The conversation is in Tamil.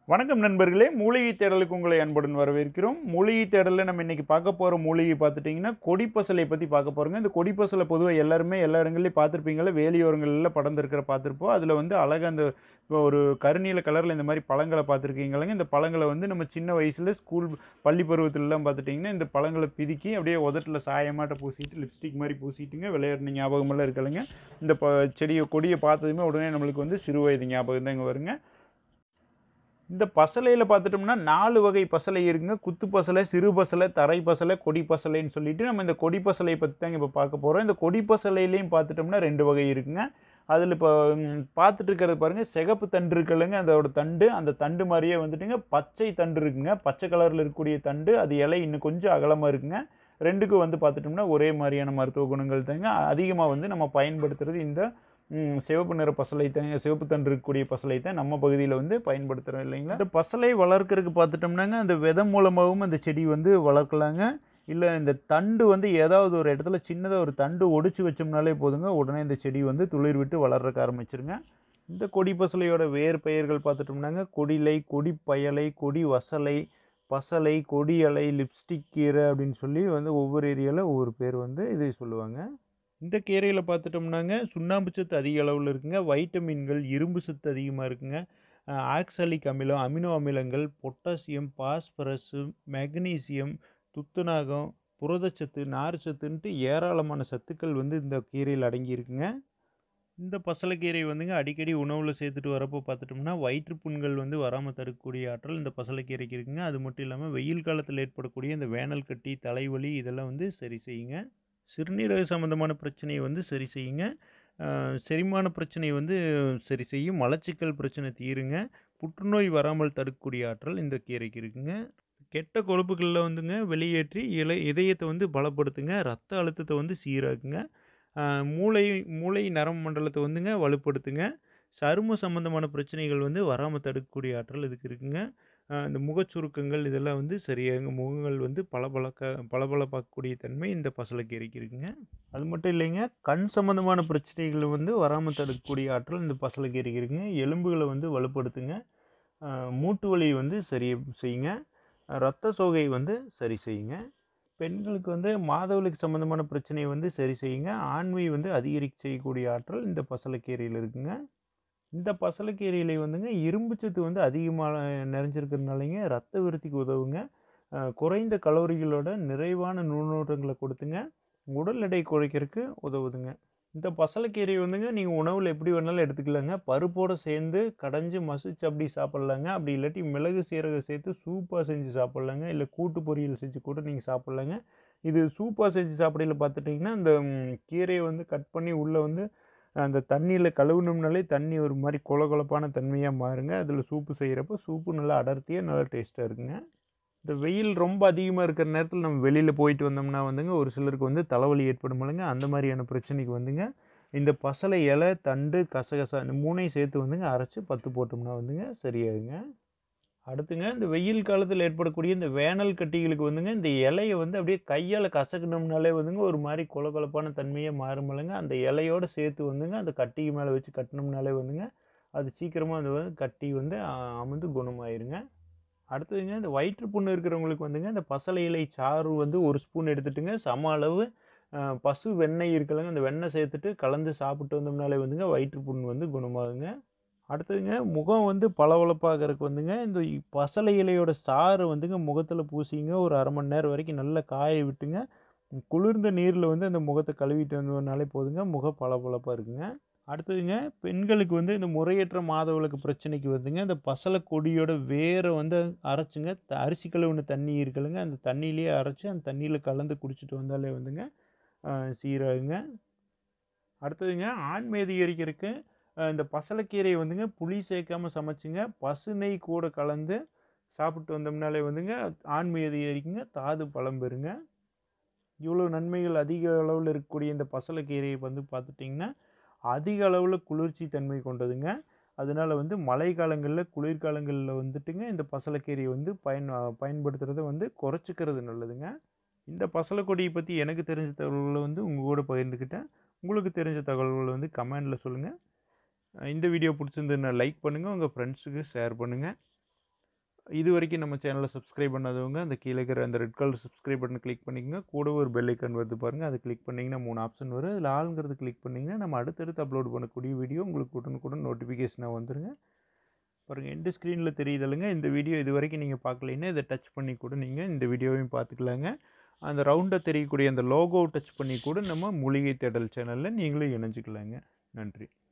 வணக்கம் நண்பர்களே, மூலிகை தேடலுக்கு உங்களை அன்புடன் வரவேற்கிறோம். மூலிகை தேடல்ல நம்ம இன்னைக்கு பார்க்க போற மூலிகை பார்த்துட்டீங்கன்னா, கொடிப்பசலை பத்தி பார்க்க போறோங்க. இந்த கொடிப்பசலை பொதுவா எல்லாருமே எல்லா இடங்கள்லயும் பார்த்திருப்பீங்கள்ல, வேலியோரங்கள்ல படர்ந்திருக்கிற பார்த்திருப்போம். அதுல வந்து அழகா அந்த ஒரு கருநீல கலர்ல இந்த மாரி பழங்கள பார்த்திருக்கீங்கல்லங்க. இந்த பழங்கள வந்து நம்ம சின்ன வயசுல பள்ளி பருவத்திலலாம் பார்த்துட்டீங்கன்னா, இந்த பழங்கள பிதுக்கி அப்படியே உதட்டுல சாயமாட்ட பூசிட்டு, லிப்ஸ்டிக் மாரி பூசிட்டுங்க விளையாடின ஞாபகமெல்லாம் இருக்குல்லங்க. இந்த கொடிய பார்த்ததுமே உடனே நம்மளுக்கு வந்து சிறு வயது ஞாபகம் தாங்க வருங்க. இந்த பசலையில பார்த்துட்டோம்னா 4 வகை பசலை இருக்குங்க. குத்து பசலை, சிறு பசலை, தரை பசலை, கொடி பசலைன்னு சொல்லிட்டு நம்ம இந்த கொடி பசலைய பத்தி தாங்க இப்ப பார்க்க போறோம். இந்த கொடி பசலையிலயும் பார்த்துட்டோம்னா 2 வகை இருக்குங்க. அதுல இப்ப பார்த்துட்டு இருக்கிறது பாருங்க, சிகப்பு தண்டு இருக்குல்லங்க, அதோட தண்டு. அந்த தண்டு மாரியே வந்துட்டுங்க பச்சை தண்டு இருக்குங்க. பச்சை கலர்ல இருக்கக்கூடிய தண்டு. அது இலை இன்னும் கொஞ்சம் அகலமா இருக்குங்க. 2க்கும் வந்து பார்த்துட்டோம்னா ஒரே மாரியான மருத்துவ குணங்கள் தாங்க. அதிகமா வந்து நம்ம பயன்படுத்துறது இந்த சிவப்பு நிற பசலை தாங்க. சிவப்பு தண்டு இருக்கக்கூடிய பசலை தான் நம்ம பகுதியில வந்து பயன்படுத்துறோம் இல்லைங்களா? இந்த பசலை வளர்க்கறதுக்கு பார்த்துட்டோம்னாங்க, அந்த விதை மூலமாவும் அந்த செடி வந்து வளர்க்கலாங்க. இல்ல இந்த தண்டு வந்து ஏதாவது ஒரு இடத்துல சின்னதா ஒரு தண்டு ஒடிச்சு வச்சோம்னாலே போதுங்க, உடனே இந்த செடி வந்து துளிர் விட்டு வளர்றதுக்கு ஆரம்பிச்சுருங்க. இந்த கொடி பசலையோட வேறு பெயர்கள் பார்த்துட்டோம்னாங்க, கொடிலை, கொடிப்பயலை, கொடி வசலை, பசலை, கொடி அலை, லிப்ஸ்டிக் கீரை அப்படின்னு சொல்லி வந்து ஒவ்வொரு ஏரியால ஒவ்வொரு பேர் வந்து இதை சொல்லுவாங்க. இந்த கீரையில பார்த்துட்டோம்னாங்க, சுண்ணாம்பு சத்து அதிக அளவுல இருக்குங்க. வைட்டமின்கள், இரும்பு சத்து அதிகமா இருக்குங்க. ஆக்சாலிக் அமிலம், அமினோ அமிலங்கள், பொட்டாசியம், பாஸ்பரஸ், மெக்னீசியம், துத்தநாகம், புரதச்சத்து, நார்ச்சத்துன்ட்டு ஏராளமான சத்துக்கள் வந்து இந்த கீரையில அடங்கி இருக்குங்க. இந்த பசலைக்கீரை வந்துங்க அடிக்கடி உணவுல சேர்த்துட்டு வரப்போ பார்த்துட்டோம்னா, வயிற்று புண்கள் வந்து வராம தடுக்கக்கூடிய ஆற்றல் இந்த பசலைக்கீரைக்கு இருக்குங்க. அது மட்டும் இல்லாம வெயில் காலத்துல ஏற்படக்கூடிய இந்த வேனல் கட்டி, தலைவலி இதெல்லாம் வந்து சரி செய்யுங்க. சிறுநீரக சம்மந்தமான பிரச்சனைய வந்து சரி செய்யுங்க. அ செரிமான பிரச்சனை வந்து சரி செய்யும். மலச்சிக்கல் பிரச்சனை தீருங்க. புற்றுநோய் வராமல் தடுக்கக்கூடிய ஆற்றல் இந்த கீரைக்கு இருக்குங்க. கெட்ட கொழுப்புகள வந்துங்க வெளியேற்றி இதயத்த வந்து பலப்படுத்துங்க. ரத்த அழுத்தத்த வந்து சீராக்குங்க. அ மூளை மூளை நரம்பு மண்டலத்த வந்துங்க வலுப்படுத்துங்க. சரும சம்பந்தமான பிரச்சனைகள் வந்து வராம தடுக்கக்கூடிய ஆற்றல் இதுக்கு இருக்குங்க. இந்த முகச்சுருக்கங்கள் இதெல்லாம் வந்து சரியாகுங்க. முகங்கள் வந்து பளபளப்பாக்கக்கூடிய தன்மை இந்த பசலைக்கீரைக்கு இருக்குங்க. அது மட்டும் இல்லைங்க, கண் சம்பந்தமான பிரச்சனைகள் வந்து வராம தடுக்கக்கூடிய ஆற்றல் இந்த பசலைக்கீரைக்கு இருக்குங்க. எலும்புகள வந்து வலுப்படுத்துங்க. அ மூட்டு வலி வந்து சரி செய்யுங்க. ரத்த சோகை வந்து சரி செய்யுங்க. பெண்களுக்கு வந்து மாதவிலக்கு சம்பந்தமான பிரச்சனைய வந்து சரி செய்யுங்க. ஆண்மை வந்து அதிகரிக்க செய்யக்கூடிய ஆற்றல் இந்த பசலைக்கீரையில இருக்குங்க. இந்த பசலைக்கீரையில வந்துங்க இரும்பு சத்து வந்து அதிகமா நிறைஞ்சிருக்கிறதுனாலங்க ரத்த விருத்திக்கு உதவுங்க. குறைந்த கலோரிகளோட நிறைவான நுண்ணூட்டங்கள கொடுத்துங்க. உடல் எடை குறைக்கிறதுக்கு உதவுதுங்க. இந்த பசலைக்கீரை வந்துங்க நீங்க உணவுல எப்படி வேணாலும் எடுத்துக்கலாங்க. பருப்போட சேர்ந்து கடைஞ்சு மசிச்சு அப்படி சாப்பிடலாங்க. அப்படி இல்லாட்டி மிளகு, சீரகம் சேர்த்து சூப்பா செஞ்சு சாப்பிடலாங்க. இல்ல கூட்டு பொரியல் செஞ்சு கூட நீங்க சாப்பிடலாங்க. இது சூப்பா செஞ்சு சாப்பிடையில பார்த்துட்டீங்கன்னா, இந்த கீரைய வந்து கட் பண்ணி உள்ள வந்து அந்த தண்ணீல கழுவுனோம்னாலே தண்ணி ஒரு மாரி கொழ கொழப்பான தன்மையா மாறுங்க. அதில சூப்பு செய்றப்போ சூப்பு நல்லா அடர்த்தியா நல்லா டேஸ்ட்டா இருக்குங்க. இந்த வெயில் ரொம்ப அதிகமா இருக்கிற நேரத்தில நம்ம வெளியில போயிட்டு வந்தோம்னா வந்துங்க, ஒரு சிலருக்கு வந்து தலைவலி ஏற்படுமில்லங்க. அந்த மாரியான பிரச்சனைக்கு வந்துங்க, இந்த பசலை இலை, தண்டு, கசகசா இந்த 3யும் சேர்த்து வந்துங்க அரைச்சு பத்து போட்டோம்னா வந்துங்க சரியாகுங்க. அடுத்துங்க இந்த வெயில் காலத்தில ஏற்படக்கூடிய இந்த வேனல் கட்டிகளுக்கு வந்துங்க, இந்த இலைய வந்து அப்படியே கையால கசக்குனோம்னாலே வந்துங்க, ஒரு மாரி கொழ கொழப்பான தன்மையா மாறுமில்லங்க. அந்த இலையோட சேர்த்து வந்துங்க, அந்த கட்டிக்கு மேல வச்சு கட்டுனோம்னாலே வந்துங்க, அது சீக்கிரமா அந்த கட்டி வந்து அமிழ்ந்து குணமாயிருங்க. அடுத்ததுங்க இந்த வயிற்று புண்ணு இருக்கிறவங்களுக்கு வந்துங்க, இந்த பசலை இலை சாறு வந்து 1 ஸ்பூன் எடுத்துட்டுங்க, சம அளவு பசு வெண்ணெய் இருக்குல்லங்க, அந்த வெண்ணெய் சேர்த்துட்டு கலந்து சாப்பிட்டு வந்தோம்னாலே வந்துங்க, வயிற்று புண் வந்து குணமாகுங்க. அடுத்ததுங்க முகம் வந்து பளபளப்பாகறதுக்கு வந்துங்க, இந்த பசலை இலையோட சாறு வந்துங்க முகத்தில பூசிங்க. ஒரு 1/2 மணி நேரம் வரைக்கும் நல்லா காய விட்டுங்க. குளிர்ந்த நீர்ல வந்து அந்த முகத்த கழுவிட்டு வந்தோம்னாலே போதுங்க, முகம் பளபளப்பா இருக்குங்க. அடுத்ததுங்க, பெண்களுக்கு வந்து இந்த முறையற்ற மாதவிலக்கு பிரச்சனைக்கு வந்துங்க, இந்த பசலை கொடியோட வேர வந்து அரைச்சுங்க, அரிசி கழுவுன தண்ணி இருக்குல்லங்க, அந்த தண்ணியிலேயே அரைச்சு அந்த தண்ணியில கலந்து குடிச்சிட்டு வந்தாலே வந்துங்க சீராகுங்க. அடுத்ததுங்க, ஆண்மை அதிகரிக்கிறதுக்கு இந்த பசலைக்கீரைய வந்துங்க புளி சேர்க்காம சமைச்சுங்க, பசு நெய் கூட கலந்து சாப்பிட்டு வந்தோம்னாலே வந்துங்க ஆண்மை அதிகரிக்குங்க, தாது பலம் பெறுங்க. இவ்வளோ நன்மைகள் அதிக அளவுல இருக்கக்கூடிய இந்த பசலைக்கீரைய வந்து பார்த்துட்டிங்கன்னா, அதிக அளவுல குளிர்ச்சி தன்மை கொண்டதுங்க. அதனால வந்து மழை காலங்கள்ல, குளிர்காலங்கள்ல வந்துட்டுங்க இந்த பசலைக்கீரைய வந்து பயன்படுத்துறத வந்து குறைச்சுக்கிறது நல்லதுங்க. இந்த பசலைக்கொடிய பத்தி எனக்கு தெரிஞ்ச தகவல்கள வந்து உங்க கூட பகிர்ந்துக்கிட்டேன். உங்களுக்கு தெரிஞ்ச தகவல்கள வந்து கமெண்ட்ல சொல்லுங்க. இந்த வீடியோ பிடிச்சிருந்ததுன்னா லைக் பண்ணுங்க. உங்க ஃப்ரெண்ட்ஸுக்கு ஷேர் பண்ணுங்க. இது வரைக்கும் நம்ம சேனலை சப்ஸ்கிரைப் பண்ணாதவங்க அந்த கீழே இருக்கிற அந்த red colour subscribe button click பண்ணிக்கங்க. கூட ஒரு பெல் ஐக்கான் வருது பாருங்கள், அதை கிளிக் பண்ணிங்கன்னா 3 ஆப்ஷன் வரும். அதில் ஆளுங்கிறது கிளிக் பண்ணிங்கன்னா நம்ம அடுத்தடுத்து அப்லோட் பண்ணக்கூடிய வீடியோ உங்களுக்கு உடனுக்குடன் நோட்டிஃபிகேஷனாக வந்துருங்க. பாருங்கள் எண்டு ஸ்க்ரீனில் தெரியுதுல்லைங்க, இந்த வீடியோ இது வரைக்கும் நீங்கள் பார்க்கலைன்னா இதை டச் பண்ணி கூட நீங்கள் இந்த வீடியோவையும் பார்த்துக்கலாங்க. அந்த ரவுண்டாக தெரியக்கூடிய அந்த லோகோவை டச் பண்ணி கூட நம்ம மூலிகை தேடல் சேனலில் நீங்களும் இணைஞ்சிக்கலாங்க. நன்றி.